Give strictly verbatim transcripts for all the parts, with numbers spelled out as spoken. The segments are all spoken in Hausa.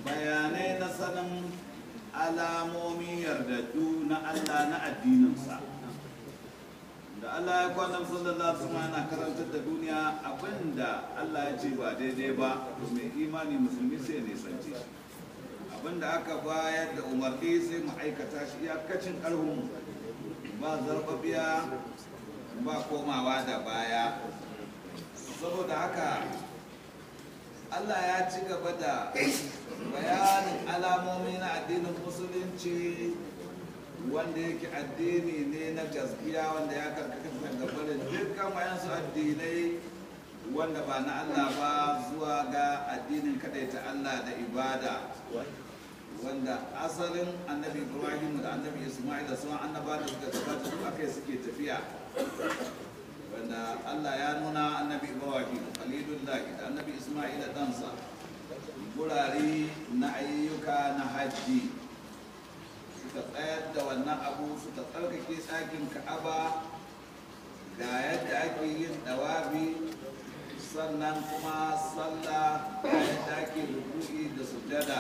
bayanai na sanin alamomin yardaddu na Allah na addininsa. Da Allah ya kwana sallallahu alaihi wasallam yana karantar da duniya abinda Allah ya ce ba daidai ba, to mai imani musulmi sai ne sance shi. Abinda aka bayar da umarni sai mu aikata shi iyakacin karfin ba zarbabiya ba komawa da baya. Saboda haka Allah ya ci gaba da bayanin alamomi na addinin musulunci wanda yake addini ne na gaskiya wanda ya karkata daga barin dukkan wayansu addinai wanda ba na Allah ba zuwa ga addinin kadaita Allah da ibada, wanda asalin annabi Ibrahim da annabi Ismail da sauran annaba da suka gabata duk akai suke tafiya, wanda Allah ya nuna annabi Ibrahim khalilullahi da annabi Ismail da ɗansa gurare na ayyuka na hajji, suka tsayar da wannan abu suka tsarkake tsakin Ka'aba ga yadda ake yin dawabi, sannan kuma sallah ga yadda ake ruku'i da sujada.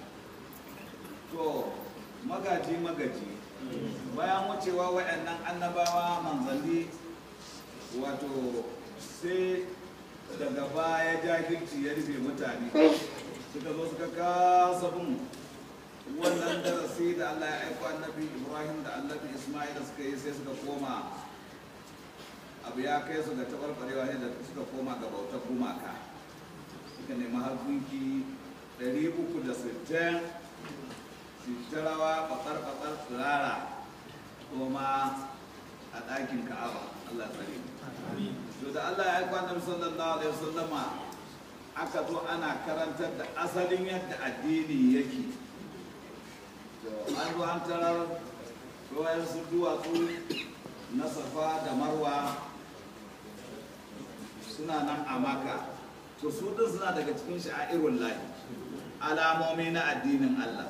To magaji magaji bayan wucewa waɗannan annabawa manzanni, wato sai daga baya jahilci ya rufe mutane, suka zo suka kasa bin wannan darasi da Allah ya aiko annabi Ibrahim da annabi Ismail suka yi, sai suka koma abu ya kai su ga tabarbarewa ne da suka koma ga bautar gumaka, suka nemi har gunki ɗari uku da sittin sittarawa bakar-bakar tsirara kuma a ɗakin Ka'aba. Allah tsare. To da Allah ya aiko annabi sallallahu alaihi wasallama aka zo ana karantar da asalin yadda addini yake. An zo an tarar ruwayen su duwatsu na Safa da Marwa suna nan a Maka, to su din suna daga cikin sha'irun lahi, alamomi na addinin Allah.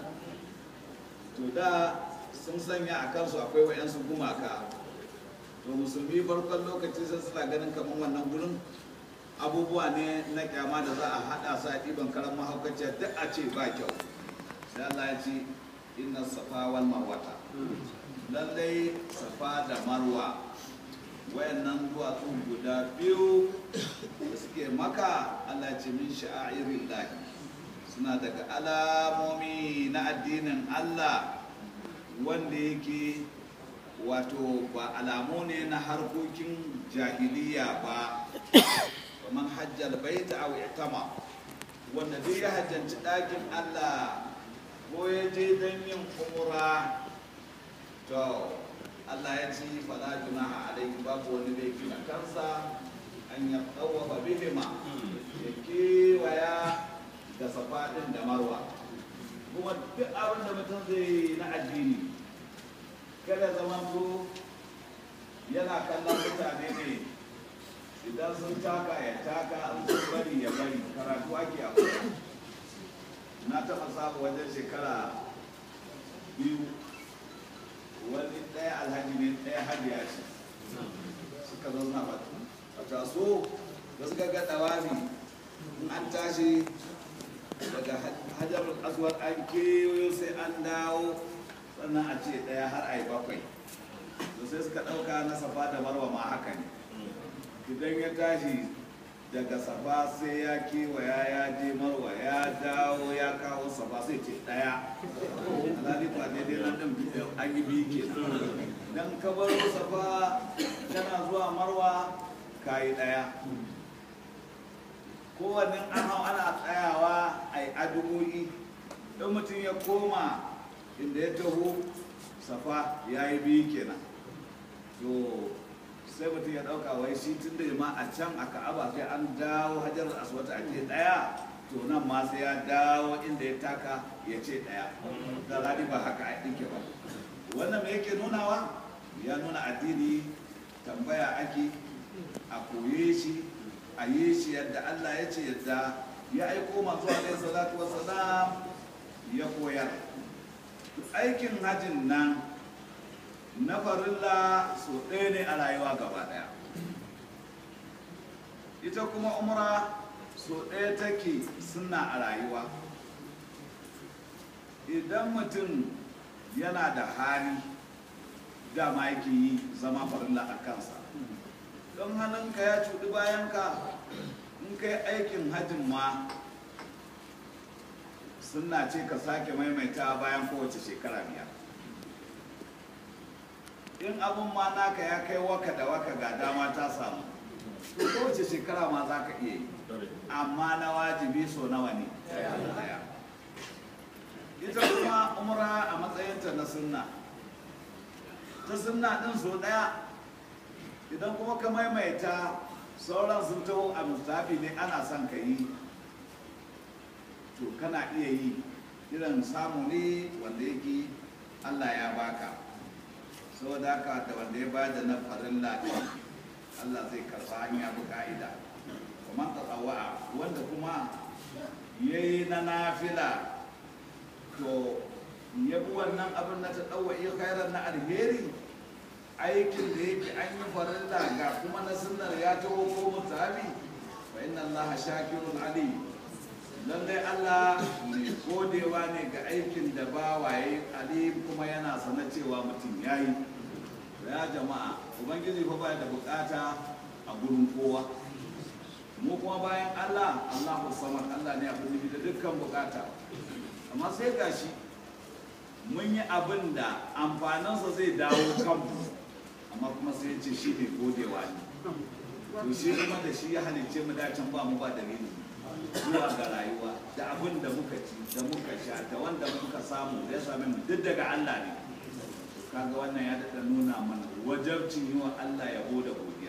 To da sun sanya a kansu akwai wayansu gumaka, to musulmi farkon lokaci sai suna ganin kamar wannan gurin abubuwa ne na kyama da za a hada su a ɗiban karan mahaukaciya duk a ce ba kyau. Sai Allah ya ce inna safa wal marwata, lallai Safa da Marwa wayannan duwatsu guda biyu da suke Maka, Allah ya ce min sha'irin lahi, suna daga alamomi na addinin Allah wanda yake wato ba alamu ne na harkokin jahiliya ba. Man hajjal baita aw i'tama, wanda duk ya hajjanci ɗakin Allah ko ya je don yin umra, to Allah ya ci fala junaha alaihi, babu wani laifi a kansa an ya tsawafa bihima, ya kewaya da Safa ɗin da Marwa. Kuma duk abin da mutum zai yi na addini kada zaman to yana kallon mutane ne, idan sun taka ya taka, sun bari ya bari, karatu ake akwai. Na taɓa samu wajen shekara biyu wani ɗaya alhaji ne ɗaya hajiya ce, suka zo suna fata a taso da suka ga ɗawami in an tashi daga hajar aswad an kewayo sai an dawo, sannan a ce ɗaya har a yi bakwai. To sai suka ɗauka na Safa da Marwa ma haka ne, idan ya tashi daga Safa sai ya kewaya ya je Marwa ya dawo ya kawo Safa sai ce ɗaya. Alhali ba daidai nan ɗin an yi biyu ke dan ka bar Safa kana zuwa Marwa ka yi ɗaya. Kowanne an hau ana tsayawa a yi addu'o'i, don mutum ya koma inda ya taho Safa ya yi biyu kenan. To sai mutum ya ɗauka wai shi tun da ma a can a Ka'aba sai an dawo Hajar Aswad a ce ɗaya, to nan ma sai ya dawo inda ya taka ya ce ɗaya. Da rani ba haka a ɗinke ba. Wannan me yake nunawa? Ya nuna addini tambaya ake, a koye shi, a yi shi yadda Allah ya ce yadda ya aiko manzo alaihi salatu wassalam ya koyar. Aikin hajjin nan na farilla so ɗaya ne a rayuwa gaba ɗaya, ita kuma umra so ɗaya take sunna a rayuwa. idan mutum yana da hali dama yake yi zama farilla a kansa, don hannunka ya cuɗi bayanka in kai aikin hajjin ma sunna ce ka sake maimaita bayan kowace shekara biyar. In abin ma naka ya kai waka da waka ga dama ta samu, to kowace shekara ma za ka iya yi, amma na wajibi so nawa ne? Daya. Ita kuma umra a matsayinta na sunna, ta sunna ɗin so ɗaya, idan kuma ka maimaita sauran sun taho a mustafi ne ana son ka yi, to kana iya yi irin samu ne wanda yake Allah ya baka, saboda haka da wanda ya bada na farilla ɗin Allah zai karɓa hanya bu ka'ida. Kuma tsawa'a wanda kuma ya yi na nafila, to ya bi wannan abin na ta ɗauwa iya khairar na alheri, aikin da yake an yi farilla ga kuma na sunnar ya taho ko mutabi, fa inna Allah shakirun alim. Lallai Allah mai godewa ne ga aikin da bawa yayi alim, kuma yana sana cewa mutum yayi. Ya jama'a, ubangiji fa baya da bukata a gurin kowa. Mu kuma bayan Allah, Allahu samad, Allah ne abin da dukkan bukata. Amma sai gashi mun yi abin da amfaninsa zai dawo kanmu, amma kuma sai ya ce shi ne godewa ne. To shi kuma da shi ya halicce mu da can ba mu ba dalili zuwa ga rayuwa da abin da muka ci da muka sha da wanda muka samu ya same mu duk daga Allah ne. Kaga wannan ya daɗa nuna mana wajabcin yi wa Allah yabo da godiya.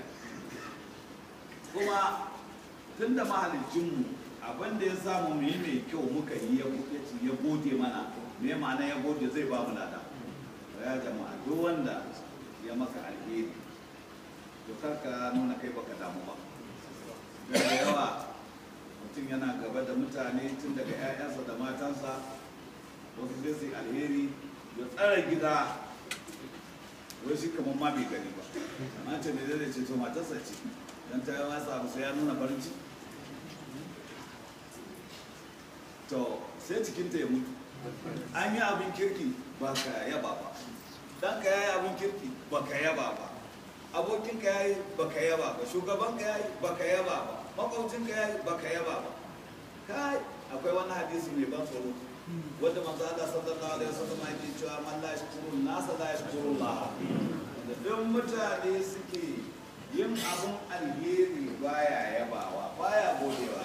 Kuma tun da mahaliccinmu abin da ya samu mu yi mai kyau muka yi ya gode mana, me ma'ana ya gode zai ba mu lada. Ya jama'a, duk wanda ya maka alheri to karka nuna kai baka damu ba. Da yawa mutum yana gaba da mutane tun daga 'ya'yansa da matansa, wasu sai su alheri ya tsara gida, wai shi kamar ma bai gani ba. Amma ce ne zai ce to matarsa ce, don ta yi masa abu sai ya nuna farin ciki, to sai cikinta ya mutu. An yi abin kirki ba ka yaba ba, ɗanka ya yi abin kirki ba ka yaba ba, abokinka ya yi ba ka yaba ba, shugabanka ya yi ba ka yaba ba, makwabcinka ya yi ba ka yaba ba. Kai, akwai wani hadisi mai ban tsoro wanda manzo Allah sallallahu alaihi wasallam yake cewa man la yashkuru nasa la yashkuru Allah. Da duk mutane suke yin abun alheri baya yabawa, baya godewa,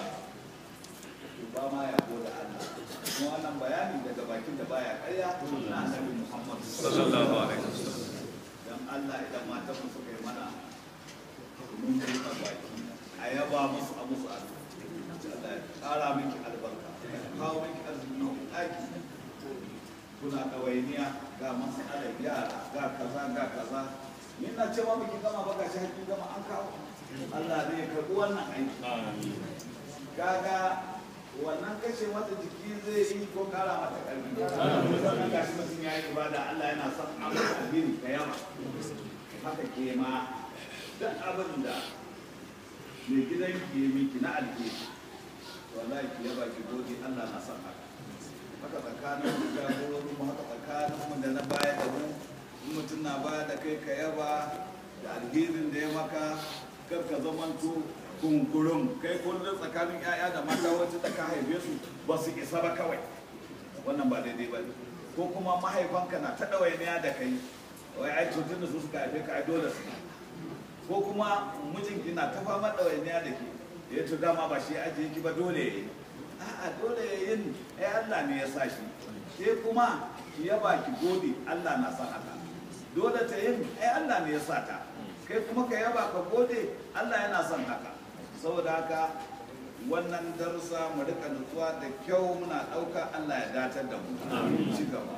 to ba ma ya gode Allah. Kuma wannan bayani daga bakin da baya ƙarya na Annabi Muhammad sallallahu alaihi wasallam. Dan Allah idan matan mu suka yi mana mun yi baki a yaba musu a musu addu'a. Allah ya ƙara miki albarka, kawo miki arziki ɗaki, kuna ɗawainiya ga masalar yara ga kaza ga kaza. Ni na cewa miki gama ba ga shi hakkin gama an kawo. Allah zai karɓi wannan aiki. Kaga wannan kashe mata jiki zai yi ko ƙara mata ƙarfi. Sannan ga shi mutum ya yi ibada, Allah yana son amma alheri ka yama. Haka ke ma duk abin da mai gidan ki yi miki na alheri, wallahi ki yaba ki gode, Allah na son haka. Haka tsakanin mu da mu, haka tsakanin mu da na baya da mu, mutum na baya da kai ka yaba da alherin da ya maka, kar ka zamanto kunkurun kai kullum tsakanin 'ya'ya da mata wacce da ka haife su ba su isa ba kawai, wannan ba daidai ba. Ko kuma mahaifanka na ta ɗawainiya da kai, wai ai tutun da su suka haife ka ai dole su. Ko kuma mijinki na ta fama ɗawainiya da ke, ya to dama ba shi ajiye ki ba dole ya yi. A'a dole ya yin ai Allah ne ya sa shi. Ke kuma ki yaba ki gode, Allah na sa haka. Dole ta yin ai Allah ne ya sa ta. Kai kuma ka yaba ka gode, Allah yana son haka. Saboda haka wannan darussa mu rika nutsuwa da kyau muna ɗauka, Allah ya datar da mu. Ci gaba.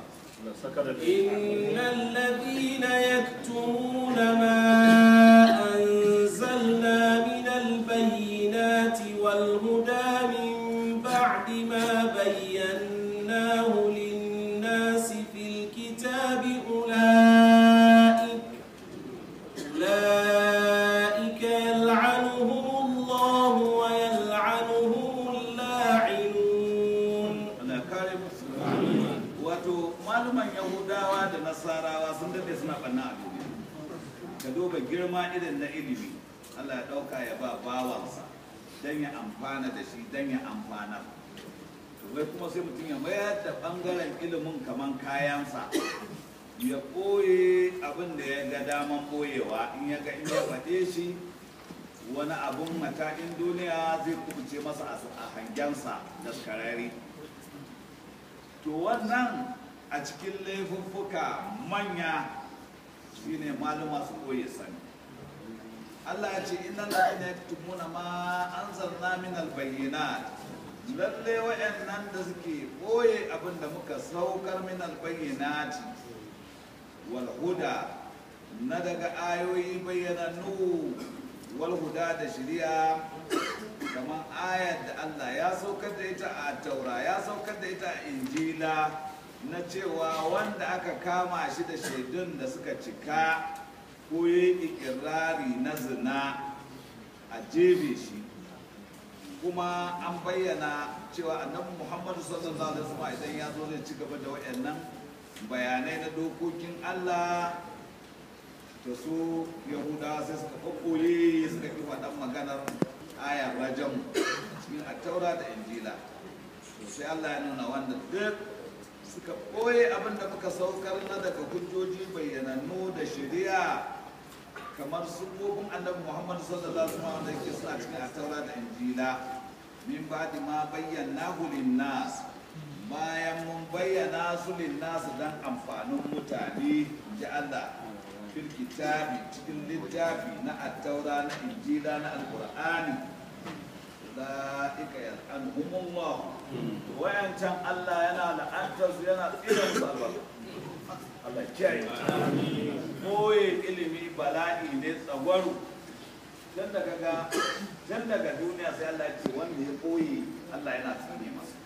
إن الذين يكتمون ما أنزلنا من البينات والهدى من بعد ما بيناه للناس في الكتاب أولئك أولئك يلعنهم الله ويلعنهم اللاعنون. أنا كارم wato maluman yahudawa da nasarawa sun dade suna banna a duniya. Ka duba girma irin na ilimi, Allah ya dauka ya ba bawansa dan ya amfana da shi, dan ya amfana. Wai kuma sai mutum ya mayar da bangaren ilimin kaman kayansa, ya ɓoye abin da ya ga daman ɓoyewa. In ya ga in ya faɗe shi wani abun matakin duniya zai kubuce masa a hangensa da skarari. To wannan a cikin laifuffuka manya shine maluma su ɓoye sani. Allah ya ce inna ladina yaktumuna ma anzalna min albayyinat, lalle wayannan da suke ɓoye abin da muka saukar min albayyinat wal huda, na daga ayoyi bayyanannu, wal huda da shari'a, kamar ayar da Allah ya saukar da ita a taura, ya saukar da ita a injila, na cewa wanda aka kama shi da shaidun da suka cika ko yi ikirari na zina a jebe shi. Kuma an bayyana cewa annabi Muhammadu sallallahu alaihi wasallam idan ya zo zai ci gaba da waɗannan bayanai na dokokin Allah, to su Yahudawa sai suka kokoye suka ki faɗan maganar ayar rajam cikin attaura da injila. To sai Allah ya nuna wanda duk suka ɓoye abin da muka saukar na daga hujjoji bayyanannu da shari'a, kamar sufofin annabi Muhammad sallallahu alaihi wasallam da yake suna cikin attaura da injila, min ba'di ma bayyanahu lin-nas, bayan mun bayyana su lin-nas dan amfanin mutane, ji Allah fil kitabi, cikin littafi na attaura na injila na alqur'ani. Ulaika yal'anuhumullah, wayancan Allah yana la'antar su, yana tsira musu albarka. Allah kiyaye. Koye ilimi bala'i ne tsagwaro. Dan daga ga dan daga duniya sai Allah ya ce wanda ya koye Allah yana tsine masa.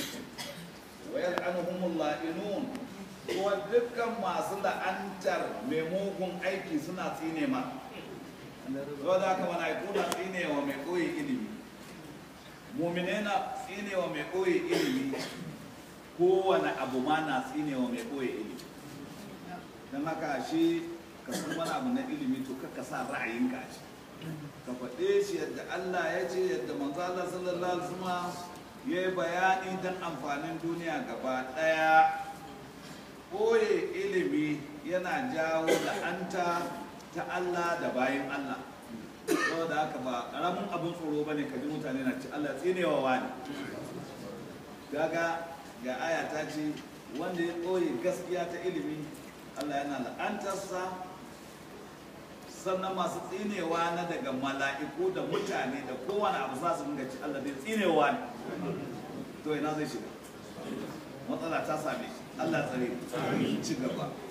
Wa yal'anuhumullah inun, ko dukkan masu la'antar mai mugun aiki suna tsine ma. Saboda haka mala'iku na tsine wa mai koye ilimi, mu'minai na tsine wa mai koye ilimi, kowane abu ma na tsine wa mai koye ilimi. Don haka shi ka san wani abu na ilimi to ka sa ra'ayinka a ciki, ka faɗe shi yadda Allah ya ce, yadda manzo Allah sallallahu alaihi wasallam ya yi bayani don amfanin duniya gaba ɗaya. Ɓoye ilimi yana jawo la'anta ta Allah da bayan Allah. Saboda haka ba ƙaramin abin tsoro ba ne ka ji mutane na ci Allah tsinewa wani. Gaga ga aya ta ce wanda ya ɓoye gaskiya ta ilimi Allah yana la'antarsa, sannan masu tsinewa na daga mala'iku da mutane da kowane abu za su dinga ci Allah zai tsinewa ne. To ina zai shiga, matsala ta same shi. Allah tsare ci gaba.